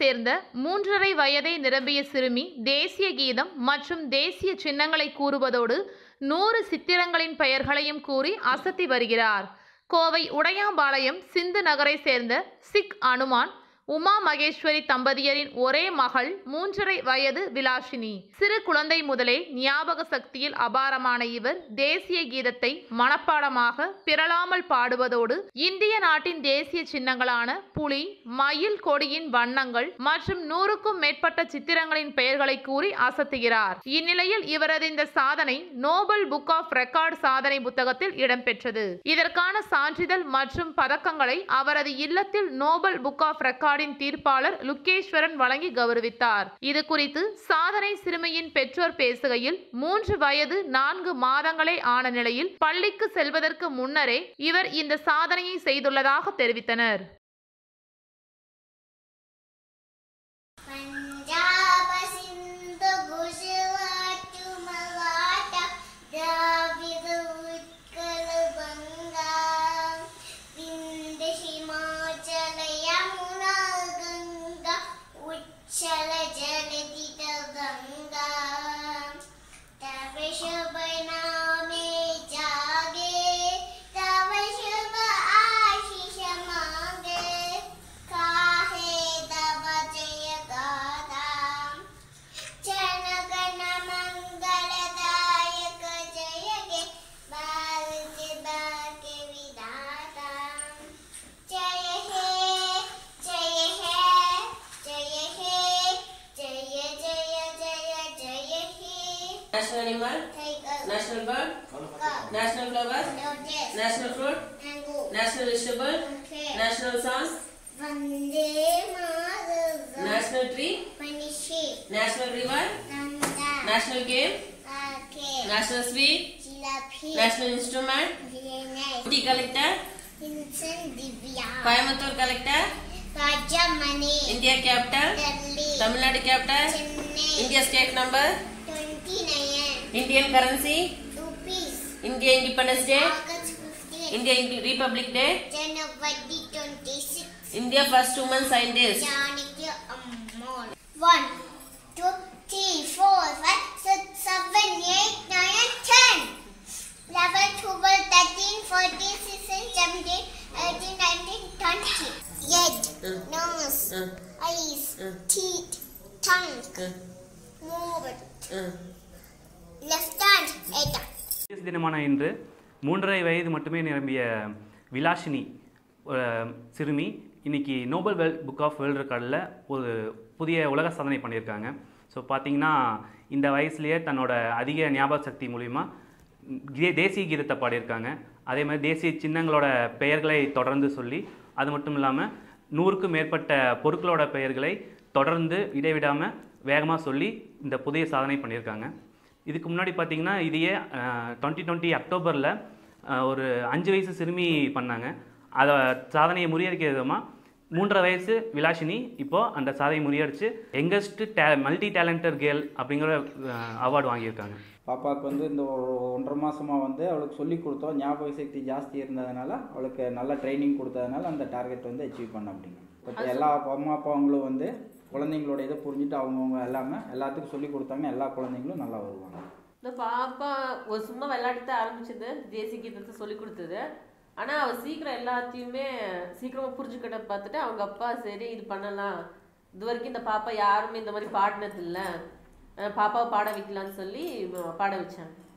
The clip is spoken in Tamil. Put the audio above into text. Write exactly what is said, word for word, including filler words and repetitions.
சேர்ந்த மூன்றரை வயதை நிரம்பிய சிறுமி தேசிய கீதம் மற்றும் தேசிய சின்னங்களை கூறுவதோடு நூறு சித்திரங்களின் பெயர்களையும் கூறி அசத்தி வருகிறார். கோவை உடையாம்பாளையம் சிந்து நகரை சேர்ந்த சிக் அனுமான் உமா மகேஸ்வரி தம்பதியரின் ஒரே மகள் மூன்றரை வயது விலாசினி. சிறு குழந்தை முதலே ஞாபக சக்தியில் அபாரமான இவர் தேசிய கீதத்தை மனப்பாடமாக பிறளாமல் பாடுவதோடு இந்திய நாட்டின் தேசிய சின்னங்களான புலி, மயில் கொடியின் வண்ணங்கள் மற்றும் நூறுக்கும் மேற்பட்ட சித்திரங்களின் பெயர்களை கூறி அசத்துகிறார். இந்நிலையில் இவரது இந்த சாதனை நோபல் புக் ஆஃப் ரெக்கார்ட் சாதனை புத்தகத்தில் இடம்பெற்றது. இதற்கான சான்றிதழ் மற்றும் பதக்கங்களை அவரது இல்லத்தில் நோபல் புக் ஆஃப் ரெக்கார்ட் தீர்ப்பாளர் லுக்கேஸ்வரன் வழங்கி கௌரவித்தார். இது குறித்து சாதனை சிறுமியின் பெற்றோர் பேசுகையில், மூன்று வயது நான்கு மாதங்களே ஆன நிலையில் பள்ளிக்கு செல்வதற்கு முன்னரே இவர் இந்த சாதனையை செய்துள்ளதாக தெரிவித்தனர். National animal, tiger. National bird, cock. National flower, lotus. National fruit, mango. National vegetable, okay. National song, Vande Mataram. National tree, Manishi. National river, Nanda. National game, okay. National sweet, Jalapi. National instrument, Vijay. City collector, Vincent Divya. Coimbatore collector, Rajamani. India capital, Delhi. Tamil Nadu capital, Chennai. India state number, twenty-nine. Indian currency, rupees. India Independence Day, August fifteenth. India Republic Day, January twenty-sixth. India first woman scientist, Janaki Ammal. One, two, three, four, five, six, seven, eight, nine, ten. Eleven, twelve, thirteen, fourteen, sixteen, seventeen, eighteen, nineteen, twenty. Head, uh. nose, uh. eyes, uh. teeth, tongue, uh. movement. Uh. தினமான இன்று மூன்றரை வயது மட்டுமே நிரம்பிய விலாசினி சிறுமி இன்னைக்கு Nobel world book of world ரெக்கார்டில் ஒரு புதிய உலக சாதனை பண்ணியிருக்காங்க. ஸோ பார்த்திங்கன்னா இந்த வயசுலேயே தன்னோட அதிக ஞாபக சக்தி மூலிமா தேசிய கீதத்தை பாடியிருக்காங்க. அதே மாதிரி தேசிய சின்னங்களோட பெயர்களை தொடர்ந்து சொல்லி, அது மட்டும் இல்லாமல் நூறுக்கும் மேற்பட்ட பொருட்களோட பெயர்களை தொடர்ந்து இடைவிடாமல் வேகமாக சொல்லி இந்த புதிய சாதனை பண்ணியிருக்காங்க. இதுக்கு முன்னாடி பார்த்திங்கன்னா இதையே டுவெண்ட்டி டுவெண்ட்டி அக்டோபரில் ஒரு அஞ்சு வயசு சிறுமி பண்ணாங்க. அதை சாதனையை முறியடிக்க விதமாக மூன்றரை வயசு விலாசினி இப்போது அந்த சாதனையை முறியடிச்சு youngest the multi talented girl அப்படிங்கிற அவார்டு வாங்கியிருக்காங்க. பாப்பாவுக்கு வந்து இந்த ஒரு ஒன்றரை மாதமாக வந்து அவளுக்கு சொல்லி கொடுத்தோம். ஞாபக சக்தி ஜாஸ்தி இருந்ததுனால அவளுக்கு நல்லா ட்ரைனிங் கொடுத்ததுனால அந்த டார்கெட் வந்து அச்சீவ் பண்ண அப்படிங்க. பட் எல்லா அம்மா அப்பாவங்களும் வந்து குழந்தைங்களோட இதை புரிஞ்சுட்டு அவங்கவுங்க எல்லாமே எல்லாத்துக்கும் சொல்லி கொடுத்தாங்கன்னா எல்லா குழந்தைங்களும் நல்லா வருவாங்க. இந்த பாப்பா ஒரு சும்மா விளையாட்டு ஆரம்பிச்சது, தேசிய கீதத்தை சொல்லி கொடுத்தது. ஆனால் அவள் சீக்கிரம் எல்லாத்தையுமே சீக்கிரமாக புரிஞ்சுக்கிட்ட பார்த்துட்டு அவங்க அப்பா சரி இது பண்ணலாம், இது வரைக்கும் இந்த பாப்பா யாருமே இந்த மாதிரி பாடினது இல்லை, பாப்பாவை பாட வைக்கலான்னு சொல்லி பாட வச்சாங்க.